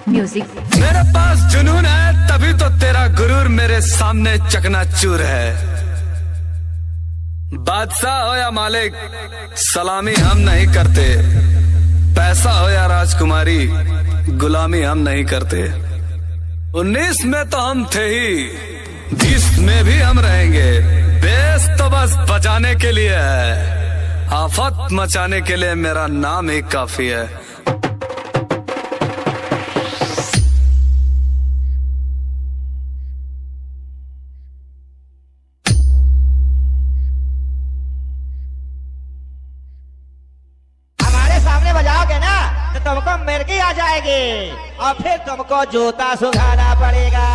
Music. मेरे पास जुनून है तभी तो तेरा गुरूर मेरे सामने चकनाचूर है। बादशाह हो या मालिक सलामी हम नहीं करते, पैसा हो या राजकुमारी गुलामी हम नहीं करते। 19 में तो हम थे ही, 20 में भी हम रहेंगे। बेस तो बस बचाने के लिए है, आफत मचाने के लिए मेरा नाम ही काफी है। बजाओगे ना तो तुमको मिर्गी आ जाएगी और फिर तुमको जूता सुखाना पड़ेगा।